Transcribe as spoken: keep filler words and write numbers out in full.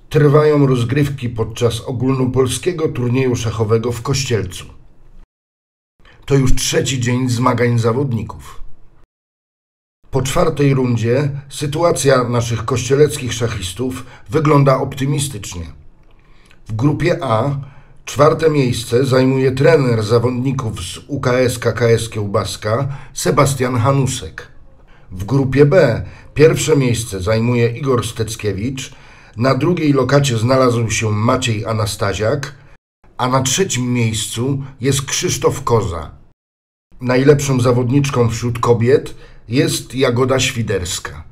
trwają rozgrywki podczas ogólnopolskiego turnieju szachowego w Kościelcu. To już trzeci dzień zmagań zawodników. Po czwartej rundzie sytuacja naszych kościeleckich szachistów wygląda optymistycznie. W grupie A czwarte miejsce zajmuje trener zawodników z U K S K K S Kiełbaska Sebastian Hanusek. W grupie B pierwsze miejsce zajmuje Igor Steckiewicz, na drugiej lokacie znalazł się Maciej Anastaziak, a na trzecim miejscu jest Krzysztof Koza. Najlepszą zawodniczką wśród kobiet jest Jagoda Świderska.